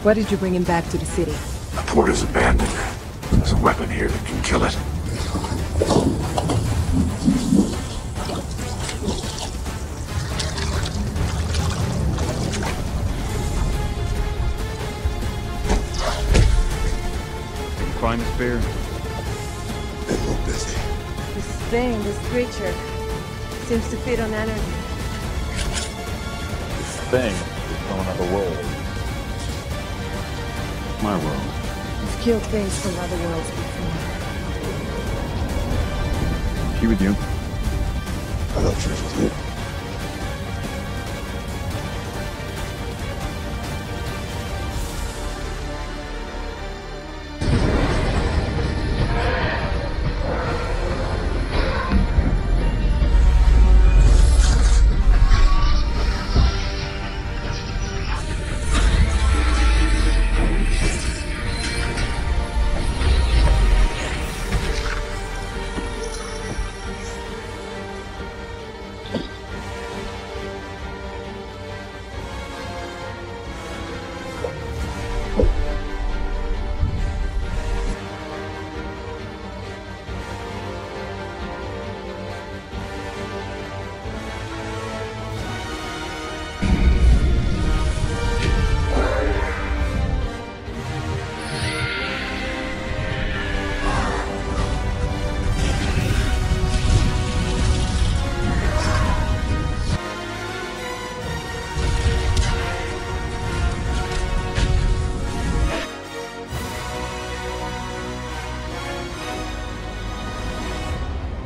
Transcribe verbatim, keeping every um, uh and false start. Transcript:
Why did you bring him back to the city? The port is abandoned. There's a weapon here that can kill it. Did you find the spear? Been a little busy. This thing, this creature, seems to feed on energy. This thing is from another world. My world. We've killed things from other worlds before. She with you? I thought she was with you.